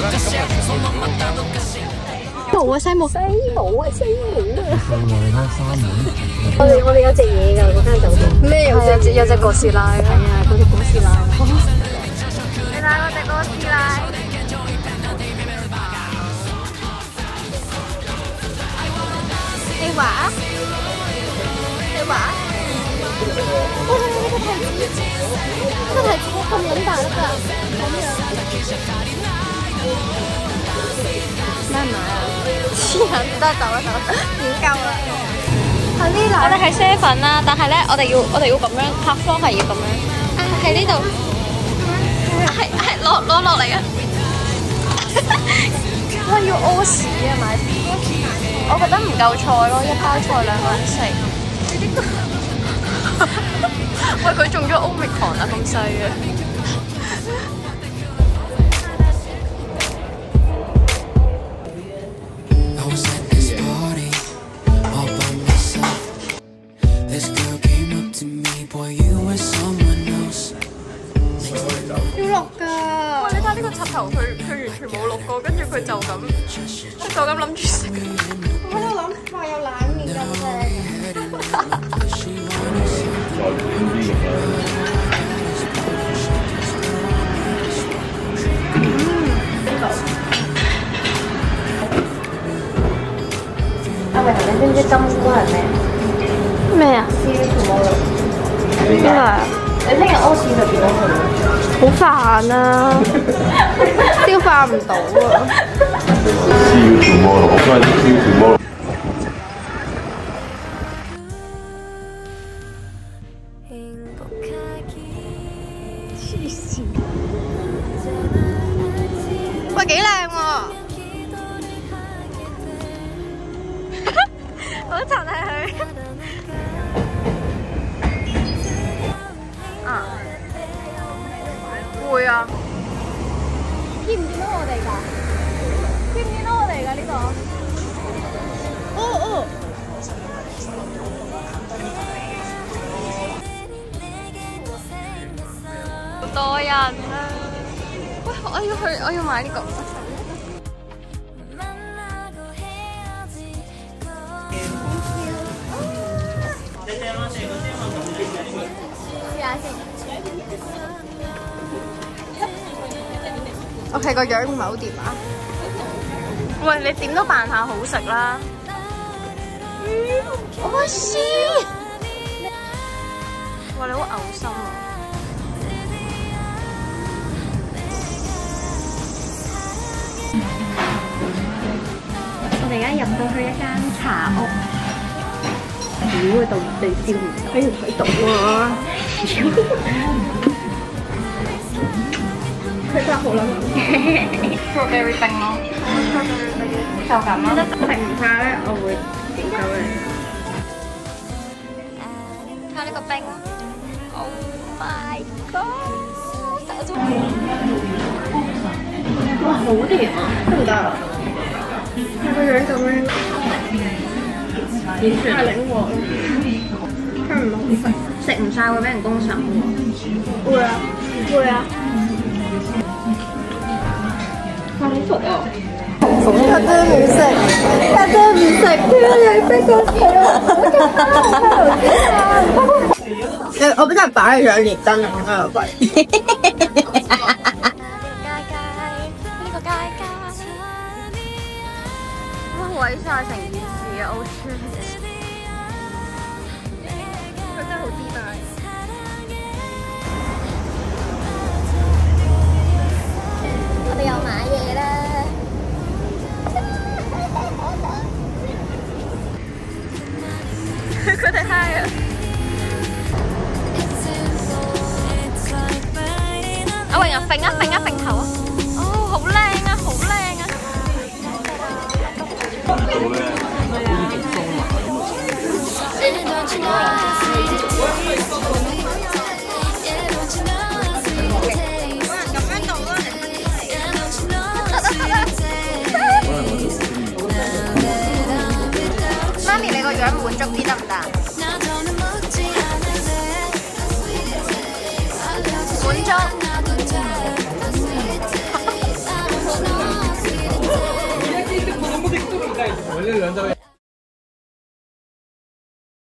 冇啊，西姆。西姆啊，西姆啊。 你睇沙門。 我哋有隻嘢㗎，嗰間酒店。咩有隻哥斯拉？係啊，嗰隻哥斯拉。你睇嗰隻哥斯拉。你話？你話？哇！呢個提子咁撚大粒㗎，咁樣。咩買啊？黐人得走啦走啦，點夠啦？喺呢度。我哋喺 Seven 啦，但係咧，我哋要咁樣拍方係要咁樣。啊，喺呢度。係攞落嚟啊！哇，要屙屎啊買！我覺得唔夠菜咯，一包菜2個人食。喂，佢中咗 Omicron 啊，咁細嘅。要落㗎。喂，你睇呢個插頭，佢完全冇落過，跟住佢就咁諗住食。我喺度諗話有冷麵咁正。阿偉，你知唔知金菇係咩？咩啊？燒土豆。邊個啊？你聽日屙屎就變咗佢。好煩啊！消化唔到啊！燒土豆，我翻啲燒土豆。黐線！喂，幾靚喎！好襯係佢。啊！會啊！見唔見到我哋㗎？見唔見到我哋㗎呢個？哦。好多人啊！喂，我要買呢個。我睇個樣唔係好掂啊！喂，你點都扮下好食啦！我先，哇，你好嘔心啊！我哋而家入到去一間茶屋，屌啊！到地燒唔到，喺度睇到啊！佢真係好撚，strawberry 冰咯，就咁咯。食唔晒咧，我會點鳩你。睇下呢個冰 ，Oh my god！ 哇，好甜啊！得唔得啊？佢個樣咁樣，太靈喎！真唔好食，食唔晒會俾人公審喎。會啊，會啊。好服啊！他真係唔食，他真係唔食，佢逼我食啊！我真係擺你上連燈啊！我又擺。呢個街，哇！毀晒成件事啊！我穿，佢真係好自大。我哋又買嘢啦！佢哋嗨啊！阿榮啊，揈頭啊！哦，好靚啊，好靚啊！好靚！媽咪，你個樣滿足啲得唔得？滿足。 人這個樣。